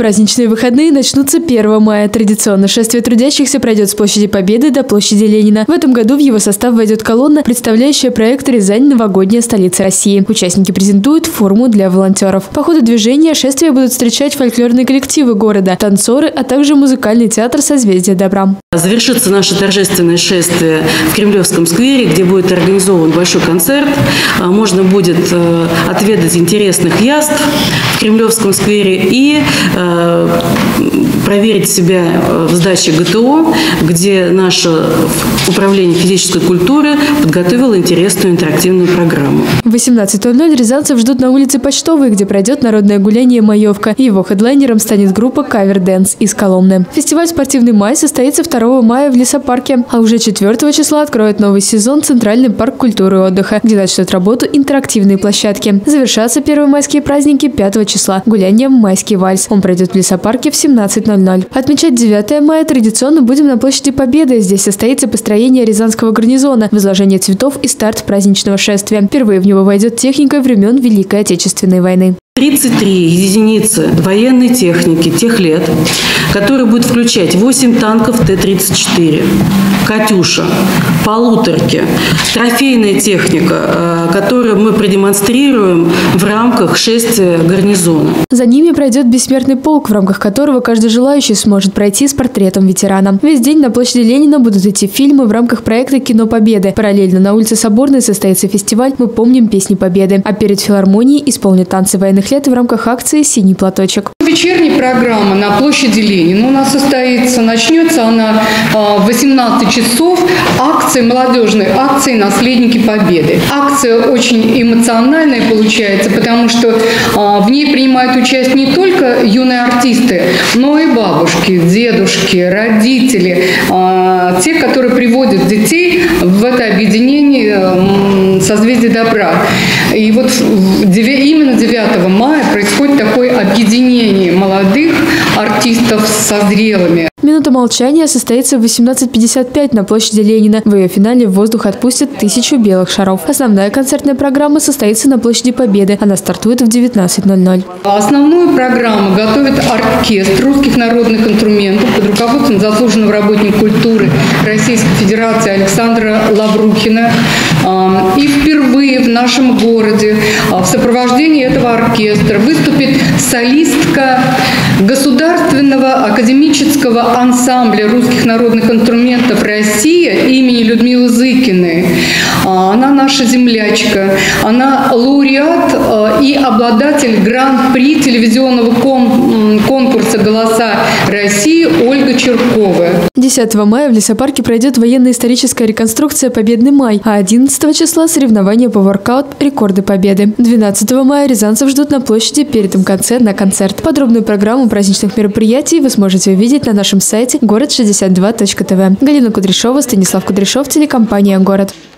Праздничные выходные начнутся 1 мая. Традиционно шествие трудящихся пройдет с площади Победы до площади Ленина. В этом году в его состав войдет колонна, представляющая проект «Рязань. Новогодняя столица России». Участники презентуют форму для волонтеров. По ходу движения шествия будут встречать фольклорные коллективы города, танцоры, а также музыкальный театр «Созвездие добра». Завершится наше торжественное шествие в Кремлевском сквере, где будет организован большой концерт. Можно будет отведать интересных яств в Кремлевском сквере и проверить себя в сдаче ГТО, где наше управление физической культуры подготовило интересную интерактивную программу. В 18:00 рязанцев ждут на улице Почтовой, где пройдет народное гуляние «Маевка». Его хедлайнером станет группа «Кавер Дэнс» из Коломны. Фестиваль «Спортивный май» состоится 2 мая в лесопарке, а уже 4 числа откроет новый сезон Центральный парк культуры и отдыха, где начнут работу интерактивные площадки. Завершатся первомайские праздники 5 числа гулянием «Майский вальс». Он пройдет в лесопарке в 17:00. Отмечать 9 мая традиционно будем на площади Победы. Здесь состоится построение Рязанского гарнизона, возложение цветов и старт праздничного шествия. Впервые в него войдет техника времен Великой Отечественной войны. 33 единицы военной техники тех лет, которые будут включать 8 танков Т-34, «Катюша», полуторки, трофейная техника, которую мы продемонстрируем в рамках шествия гарнизона. За ними пройдет бессмертный полк, в рамках которого каждый желающий сможет пройти с портретом ветерана. Весь день на площади Ленина будут идти фильмы в рамках проекта «Кино Победы». Параллельно на улице Соборной состоится фестиваль «Мы помним песни Победы», а перед филармонией исполнят танцы военных лет в рамках акции «Синий платочек». Вечерняя программа на площади Ленина у нас состоится. Начнется она в 18 часов молодежной акции «Наследники Победы». Акция очень эмоциональная получается, потому что в ней принимают участие не только юные артисты, но и бабушки, дедушки, родители, те, которые приводят детей в это объединение «Созвездие добра». И вот именно 9 мая происходит такое объединение молодых артистов со зрелыми. Минута молчания состоится в 18:55 на площади Ленина. В ее финале в воздух отпустят 1000 белых шаров. Основная концертная программа состоится на площади Победы. Она стартует в 19:00. Основную программу готовит оркестр русских народных инструментов под руководством заслуженного работника культуры Российской Федерации Александра Лаврухина. И впервые в нашем городе в сопровождении этого оркестра выступит солистка Государственного академического ансамбля русских народных инструментов «Россия» имени Людмилы Зыкиной. Она наша землячка, она лауреат и обладатель гран-при телевизионного конкурса «Голоса России» Ольга Черкова. 10 мая в лесопарке пройдет военно-историческая реконструкция «Победный май», а 11 числа соревнования по воркаут «Рекорды Победы». 12 мая рязанцев ждут на площади перед МКЦ на концерт. Подробную программу праздничных мероприятий вы сможете увидеть на нашем сайте город62.тв. Галина Кудряшова, Станислав Кудряшов, телекомпания «Город».